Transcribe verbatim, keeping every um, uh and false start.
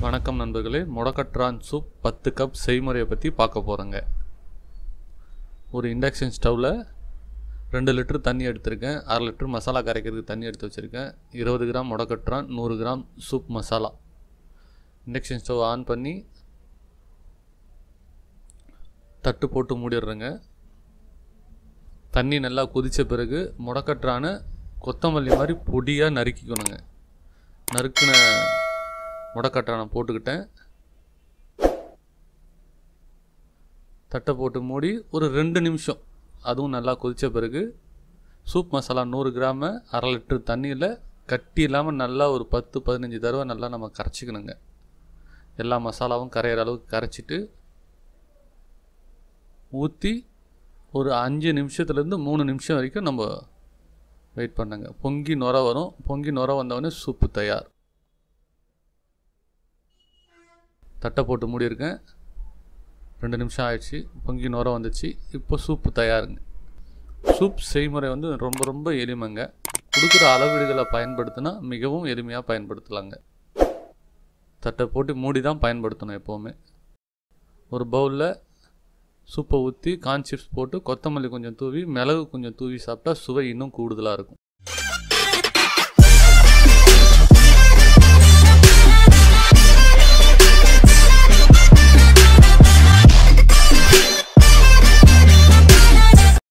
வணக்கம் நண்பர்களே, முடக்கற்றான் சூப் பத்து கப் செய்முறையை பற்றி பார்க்க போகிறோங்க. ஒரு இண்டக்ஷன் ஸ்டவ்வில் ரெண்டு லிட்டர் தண்ணி எடுத்திருக்கேன். அரை லிட்டர் மசாலா கரைக்கிறதுக்கு தண்ணி எடுத்து வச்சுருக்கேன். இருபது கிராம் முடக்கற்றான், நூறு கிராம் சூப் மசாலா. இண்டக்ஷன் ஸ்டவ் ஆன் பண்ணி தட்டு போட்டு மூடிடுறேங்க. தண்ணி நல்லா கொதித்த பிறகு முடக்கற்றான கொத்தமல்லி மாதிரி பொடியாக நறுக்கிக்கணுங்க. நறுக்கின முடக்கற்றானை போட்டுக்கிட்டேன். தட்டை போட்டு மூடி ஒரு ரெண்டு நிமிஷம் அதுவும் நல்லா கொதித்த பிறகு சூப் மசாலா நூறு கிராம அரை லிட்டர் தண்ணியில் கட்டி இல்லாமல் நல்லா ஒரு பத்து பதினஞ்சு தடவை நல்லா நம்ம கரைச்சிக்கணுங்க. எல்லா மசாலாவும் கரையிற அளவுக்கு கரைச்சிட்டு ஊற்றி ஒரு அஞ்சு நிமிஷத்துலேருந்து மூணு நிமிஷம் வரைக்கும் நம்ம வெயிட் பண்ணுங்க. பொங்கி நுர வரும். பொங்கி நுர வந்தவொடனே சூப்பு தயார். தட்டை போட்டு மூடியிருக்கேன். ரெண்டு நிமிஷம் ஆயிடுச்சு. பொங்கி நுர வந்துச்சு. இப்போ சூப்பு தயாருங்க. சூப் செய்முறை வந்து ரொம்ப ரொம்ப எளிமைங்க. கொடுக்குற அளவீடுகளை பயன்படுத்தினா மிகவும் எளிமையாக பயன்படுத்தலாங்க. தட்டை போட்டு மூடி தான் பயன்படுத்தணும் எப்போவுமே. ஒரு பவுலில் சூப்பை ஊற்றி கார்ன் சிப்ஸ் போட்டு கொத்தமல்லி கொஞ்சம் தூவி மிளகு கொஞ்சம் தூவி சாப்பிட்டா சுவை இன்னும் கூடுதலாக இருக்கும்.